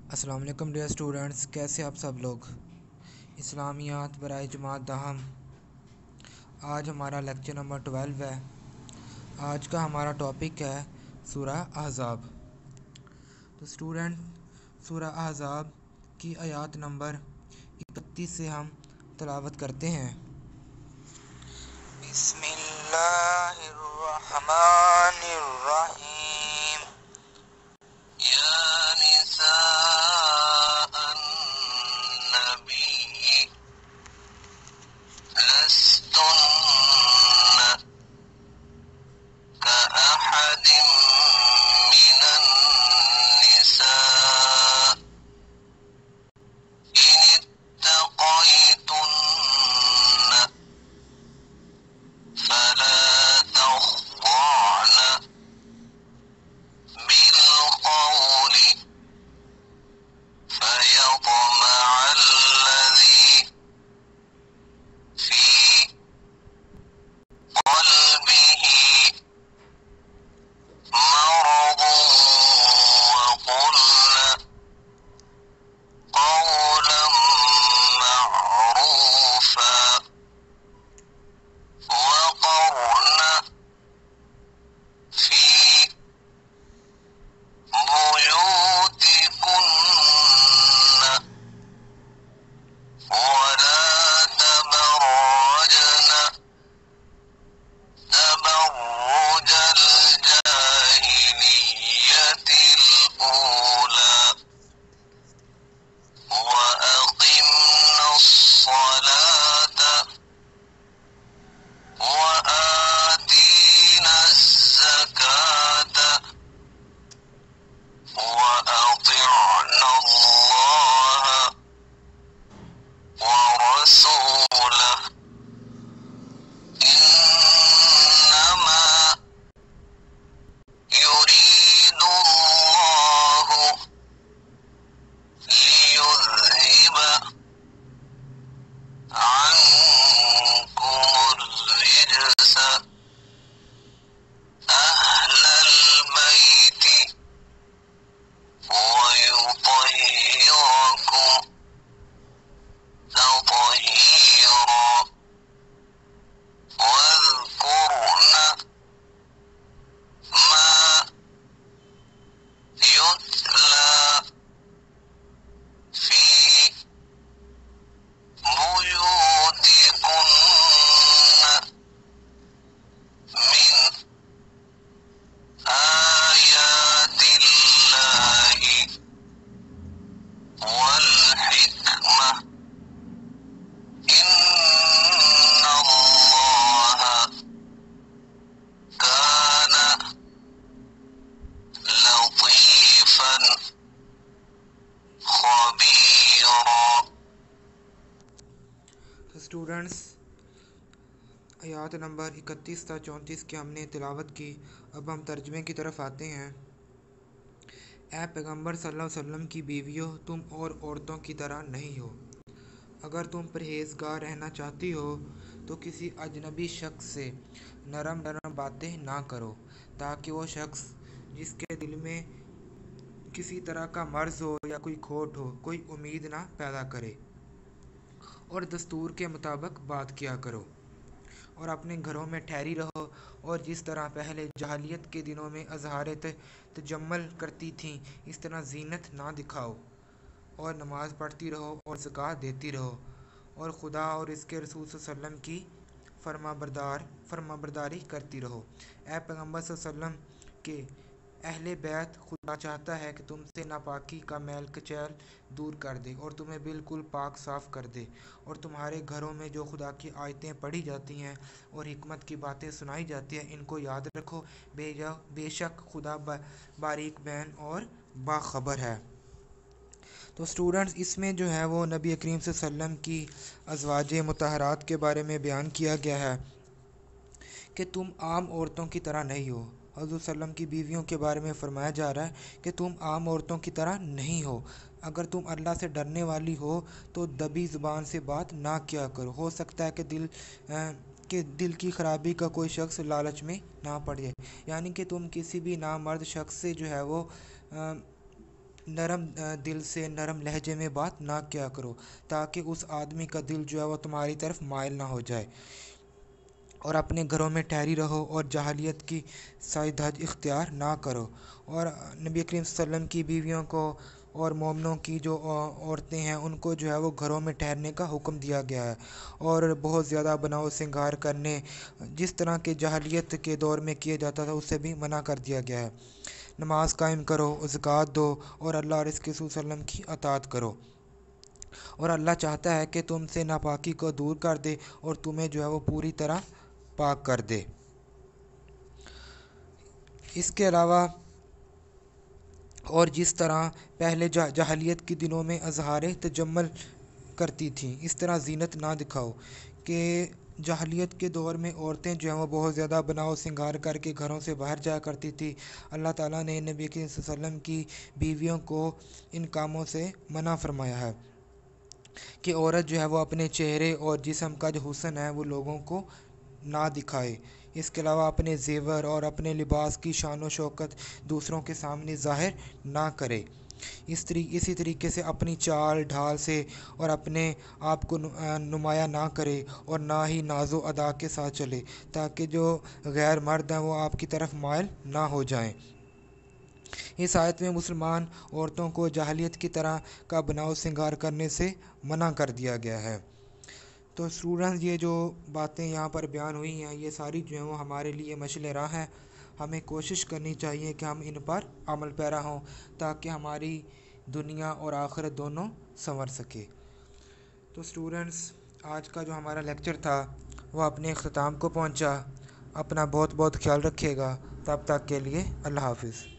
السلام علیکم dear students, کیسے آپ سب لوگ؟ اسلامیات برائے جماعت دہم، آج ہمارا لیکچر نمبر 12 ہے۔ آج کا ہمارا ٹاپک ہے سورہ احزاب۔ تو اسٹوڈنٹ، سورہ احزاب کی آیات نمبر 31 سے ہم تلاوت کرتے ہیں۔ بسم اللہ الرحمن الرحیم۔ یا نساء النبی لستن كأحد من النساء إن اتقيتن فلا تخضعن بالقول فيطمع الذي في قلبه مرض وقلن قولا معروفا وقرن في بيوتكن ولا تبرجن تبرج الجاهلية الأولى وأقمنا الصلاة وآتينا الزكاة وأطعنا الله ورسوله إنما يريد الله ليذهب عنكم الرجس أهل البيت ويطهركم تطهيرا واذكرن ما يتلى في بيوتكن من آيات الله والحكمة إن الله كان لطيفا خبيرا۔ اسٹوڈنٹس، آیات نمبر 31 تا 34 کی ہم نے تلاوت کی۔ اب ہم ترجمے کی طرف آتے ہیں۔ اے پیغمبر صلی اللہ علیہ وسلم کی بیویوں، تم اور عورتوں کی طرح نہیں ہو۔ اگر تم پرہیزگار رہنا چاہتی ہو تو کسی اجنبی شخص سے نرم نرم باتیں نہ کرو، تاکہ وہ شخص جس کے دل میں کسی طرح کا مرض ہو یا کوئی کھوٹ ہو، کوئی امید نہ پیدا کرے، اور دستور کے مطابق بات کیا کرو، اور اپنے گھروں میں ٹھہری رہو، اور جس طرح پہلے جاہلیت کے دنوں میں اظہار تجمل کرتی تھیں اس طرح زینت نہ دکھاؤ، اور نماز پڑھتی رہو اور زکوٰۃ دیتی رہو، اور خدا اور اس کے رسول صلی اللہ علیہ وسلم کی فرمانبرداری کرتی رہو۔ اے پیغمبر صلی اللہ علیہ وسلم کے اہل بیت، خدا چاہتا ہے کہ تم سے ناپاکی کا میل کچیل دور کر دے اور تمہیں بالکل پاک صاف کر دے، اور تمہارے گھروں میں جو خدا کی آیتیں پڑھی جاتی ہیں اور حکمت کی باتیں سنائی جاتی ہیں ان کو یاد رکھو، بے شک خدا باریک بین اور باخبر ہے۔ تو اسٹوڈنٹس، اس میں جو ہے وہ نبی کریم صلی اللہ علیہ وسلم کی ازواج مطہرات کے بارے میں بیان کیا گیا ہے کہ تم عام عورتوں کی طرح نہیں ہو۔ حضور صلی اللہ علیہ وسلم کی بیویوں کے بارے میں فرمایا جا رہا ہے کہ تم عام عورتوں کی طرح نہیں ہو۔ اگر تم اللہ سے ڈرنے والی ہو تو دبی زبان سے بات نہ کیا کرو۔ ہو سکتا ہے کہ دل کی خرابی کا کوئی شخص لالچ میں نہ پڑ جائے، یعنی کہ تم کسی بھی نامرد شخص سے جو ہے وہ نرم دل سے نرم لہجے میں بات نہ کیا کرو، تاکہ اس آدمی کا دل جو ہے وہ تمہاری طرف مائل نہ ہو جائے، اور اپنے گھروں میں ٹھہری رہو اور جاہلیت کی سائے دھج اختیار نہ کرو۔ اور نبی کریم صلی اللہ علیہ وسلم کی بیویوں کو اور مومنوں کی جو عورتیں ہیں ان کو جو ہے وہ گھروں میں ٹھہرنے کا حکم دیا گیا ہے، اور بہت زیادہ بناؤ سنگار کرنے جس طرح کے جاہلیت کے دور میں کیا جاتا تھا اس سے بھی منع کر دیا گیا ہے۔ نماز قائم کرو، زکوٰۃ دو، اور اللہ اور اس کے رسول صلی اللہ علیہ وسلم کی اطاعت کرو، اور اللہ چاہتا ہے کہ تم سے ناپاکی کو دور کر دے اور تمہیں جو ہے وہ پوری طرح پاک کر دے۔ اس کے علاوہ اور جس طرح پہلے جاہلیت کے دنوں میں اظہار تجمل کرتی تھیں، اس طرح زینت نہ دکھاؤ، کہ جاہلیت کے دور میں عورتیں جو ہیں وہ بہت زیادہ بناؤ سنگار کر کے گھروں سے باہر جایا کرتی تھی۔ اللہ تعالیٰ نے نبی کریم صلی اللہ علیہ وسلم کی بیویوں کو ان کاموں سے منع فرمایا ہے کہ عورت جو ہے وہ اپنے چہرے اور جسم کا جو حسن ہے وہ لوگوں کو نہ دکھائے۔ اس کے علاوہ اپنے زیور اور اپنے لباس کی شان و شوکت دوسروں کے سامنے ظاہر نہ کرے۔ اسی طریقے سے اپنی چال ڈھال سے اور اپنے آپ کو نمایاں نہ کرے، اور نہ ہی ناز و ادا کے ساتھ چلے، تاکہ جو غیر مرد ہیں وہ آپ کی طرف مائل نہ ہو جائیں۔ اس آیت میں مسلمان عورتوں کو جاہلیت کی طرح کا بناؤ سنگار کرنے سے منع کر دیا گیا ہے۔ تو اسٹوڈنٹس، یہ جو باتیں یہاں پر بیان ہوئی ہیں یہ ساری جو ہیں وہ ہمارے لیے مشعل راہ ہیں۔ ہمیں کوشش کرنی چاہیے کہ ہم ان پر عمل پیرا ہوں، تاکہ ہماری دنیا اور آخرت دونوں سنور سکے۔ تو اسٹوڈنٹس، آج کا جو ہمارا لیکچر تھا وہ اپنے اختتام کو پہنچا۔ اپنا بہت بہت خیال رکھیے گا۔ تب تک کے لیے اللہ حافظ۔